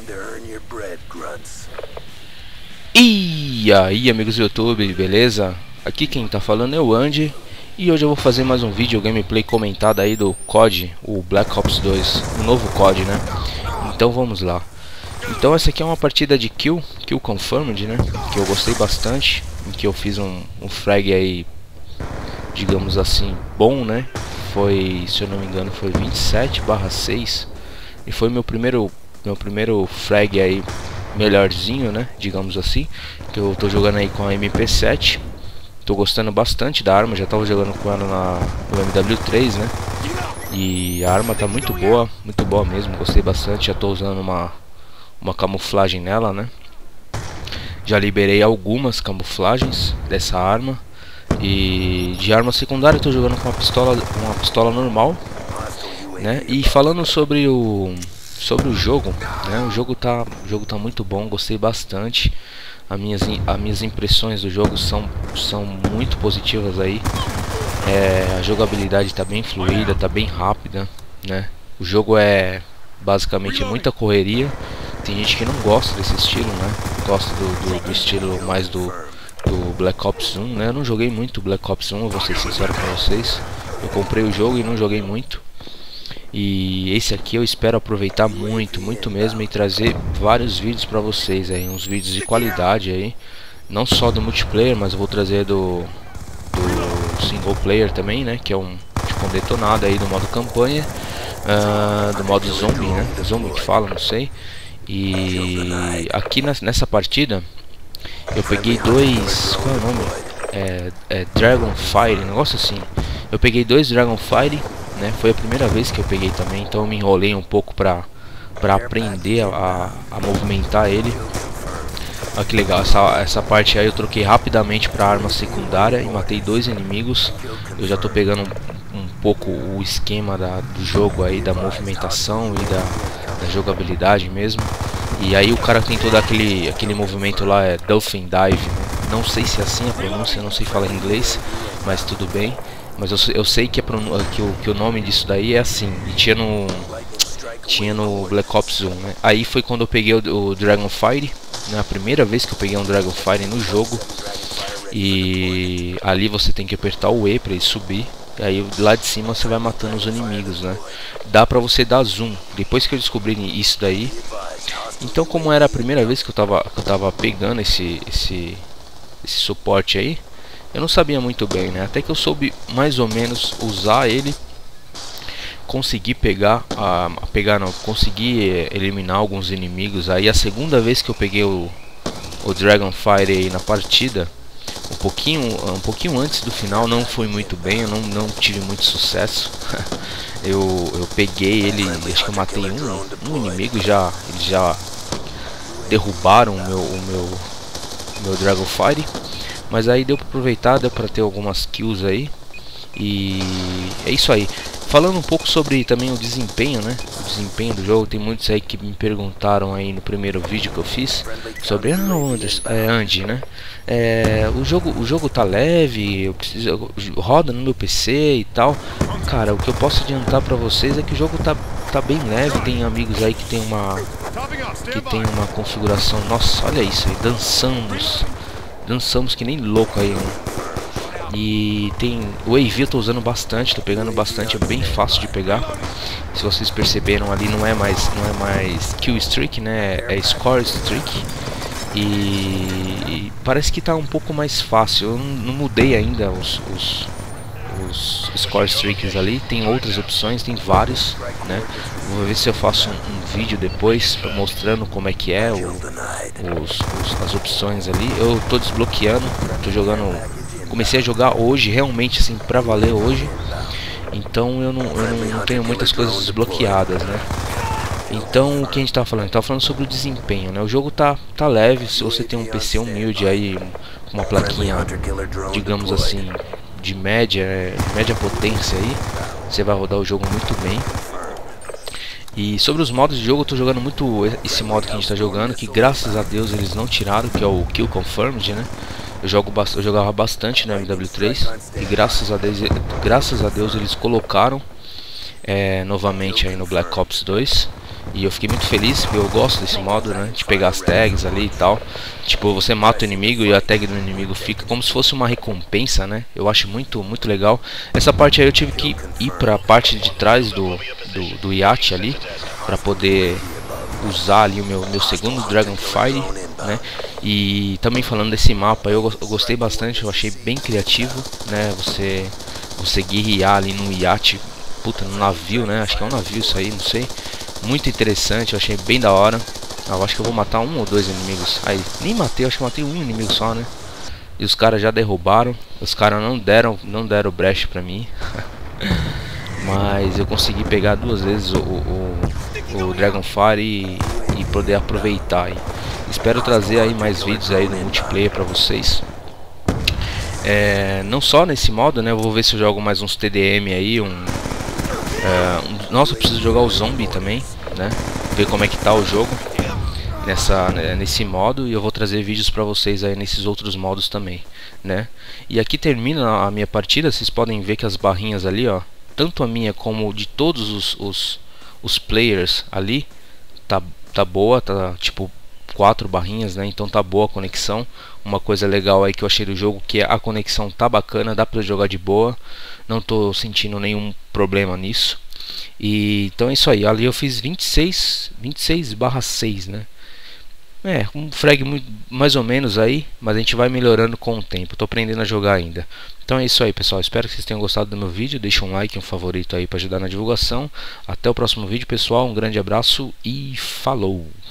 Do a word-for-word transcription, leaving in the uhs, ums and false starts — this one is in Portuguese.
E aí, amigos do YouTube, beleza? Aqui quem tá falando é o Andy. E hoje eu vou fazer mais um vídeo gameplay comentado aí do C O D, o Black Ops dois, o novo C O D, né? Então vamos lá. Então essa aqui é uma partida de kill, kill confirmed, né? Que eu gostei bastante, em que eu fiz um, um frag aí, digamos assim, bom, né? Foi, se eu não me engano, foi vinte e sete barra seis. E foi meu primeiro, meu primeiro frag aí melhorzinho, né? Digamos assim. Que eu tô jogando aí com a M P sete. Tô gostando bastante da arma, já tava jogando com ela na, no M W três, né? E a arma tá muito boa, muito boa mesmo, gostei bastante. Já tô usando uma, uma camuflagem nela, né? Já liberei algumas camuflagens dessa arma. E de arma secundária eu tô jogando com uma pistola, uma pistola normal, né? E falando sobre o sobre o jogo, né? O jogo tá, o jogo tá muito bom, gostei bastante. As minhas, as minhas impressões do jogo são, são muito positivas aí. É, a jogabilidade está bem fluida, está bem rápida, né? O jogo é basicamente muita correria. Tem gente que não gosta desse estilo, né? Gosta do, do, do estilo mais do, do Black Ops um, né? Eu não joguei muito Black Ops um, eu vou ser sincero com vocês. Eu comprei o jogo e não joguei muito. E esse aqui eu espero aproveitar muito, muito mesmo, e trazer vários vídeos pra vocês aí, uns vídeos de qualidade aí, não só do multiplayer, mas eu vou trazer do, do single player também, né, que é um tipo um detonado aí do modo campanha, uh, do modo zombie, né, zombie que fala, não sei. E aqui nessa partida eu peguei dois, qual é o nome? É, é Dragonfire, negócio assim. Eu peguei dois Dragonfire, né? Foi a primeira vez que eu peguei também, então eu me enrolei um pouco pra, pra aprender a, a movimentar ele. Olha que legal, essa, essa parte aí eu troquei rapidamente pra arma secundária e matei dois inimigos. Eu já tô pegando um, um pouco o esquema da, do jogo aí, da movimentação e da, da jogabilidade mesmo. E aí o cara tentou dar aquele, aquele movimento lá, é Dolphin Dive, né? Não sei se é assim a pronúncia, não sei falar inglês, mas tudo bem. Mas eu, eu sei que, a, que, o, que o nome disso daí é assim. E tinha no, tinha no Black Ops um, né? Aí foi quando eu peguei o, o Dragonfire, né? A primeira vez que eu peguei um Dragonfire no jogo. E ali você tem que apertar o E para ele subir. E aí lá de cima você vai matando os inimigos, né? Dá pra você dar zoom. Depois que eu descobri isso daí. Então, como era a primeira vez que eu tava, que eu tava pegando esse, esse, esse suporte aí, eu não sabia muito bem, né? Até que eu soube mais ou menos usar ele, consegui pegar, a, pegar não, consegui eh, eliminar alguns inimigos. Aí a segunda vez que eu peguei o, o Dragonfire aí na partida, um pouquinho, um pouquinho antes do final, não foi muito bem, eu não, não tive muito sucesso. eu, eu peguei ele, acho que eu matei um, um inimigo, já, eles já derrubaram o meu, o meu, o meu Dragonfire. Mas aí deu pra aproveitar, deu pra ter algumas kills aí. E é isso aí. Falando um pouco sobre também o desempenho, né? O desempenho do jogo. Tem muitos aí que me perguntaram aí no primeiro vídeo que eu fiz sobre, ah, Anderson, é, Andy, né? É, o jogo, o jogo tá leve, eu preciso, roda no meu P C e tal. Cara, o que eu posso adiantar pra vocês é que o jogo tá, tá bem leve. Tem amigos aí que tem uma que tem uma configuração. Nossa, olha isso aí, dançamos. Dançamos que nem louco aí, né? E tem o A V eu tô usando bastante, tô pegando bastante, é bem fácil de pegar. Se vocês perceberam ali, não é mais não é mais kill streak, né? É score streak. E, e parece que tá um pouco mais fácil. Eu não, não mudei ainda os, os os score streaks ali. Tem outras opções, tem vários, né? Vou ver se eu faço um, um vídeo depois mostrando como é que é o, os, os, as opções ali. Eu tô desbloqueando, tô jogando, comecei a jogar hoje, realmente assim, pra valer hoje. Então eu não, eu não, não tenho muitas coisas desbloqueadas, né? Então o que a gente tá falando? Tá falando sobre o desempenho, né? O jogo tá, tá leve. Se você tem um P C humilde aí, uma plaquinha, digamos assim, de média, de média potência aí, você vai rodar o jogo muito bem. E sobre os modos de jogo, eu tô jogando muito esse modo que a gente tá jogando, que graças a Deus eles não tiraram, que é o Kill Confirmed, né? Eu, jogo, eu jogava bastante no M W três e graças a Deus, graças a Deus eles colocaram é, novamente aí no Black Ops dois. E eu fiquei muito feliz, porque eu gosto desse modo, né, de pegar as tags ali e tal. Tipo, você mata o inimigo e a tag do inimigo fica como se fosse uma recompensa, né? Eu acho muito, muito legal. Essa parte aí eu tive que ir pra parte de trás do, do, do iate ali, pra poder usar ali o meu, meu segundo Dragonfire, né? E também falando desse mapa, eu, eu gostei bastante, eu achei bem criativo, né? Você, você guerrear ali no iate, puta, no navio, né? Acho que é um navio isso aí, não sei. Muito interessante, eu achei bem da hora. Ah, eu acho que eu vou matar um ou dois inimigos. Aí, nem matei, eu acho que matei um inimigo só, né? E os caras já derrubaram. Os caras não deram, não deram brecha pra mim. Mas eu consegui pegar duas vezes o, o, o Dragonfire e, e poder aproveitar aí. Espero trazer aí mais vídeos aí no multiplayer pra vocês. É, não só nesse modo, né? Eu vou ver se eu jogo mais uns T D M aí, um... É, um nossa, eu preciso jogar o Zombie também, né? Ver como é que tá o jogo nessa, né, nesse modo. E eu vou trazer vídeos pra vocês aí nesses outros modos também, né? E aqui termina a minha partida. Vocês podem ver que as barrinhas ali, ó, tanto a minha como de todos os, os, os players ali, tá, tá boa, tá tipo quatro barrinhas, né? Então tá boa a conexão. Uma coisa legal aí que eu achei do jogo, que a conexão tá bacana, dá pra jogar de boa. Não tô sentindo nenhum problema nisso. E então é isso aí. Ali eu fiz vinte e seis barra seis, né? É, um frag muito, mais ou menos aí, mas a gente vai melhorando com o tempo. Tô aprendendo a jogar ainda. Então é isso aí, pessoal. Espero que vocês tenham gostado do meu vídeo. Deixa um like, um favorito aí para ajudar na divulgação. Até o próximo vídeo, pessoal. Um grande abraço e falou!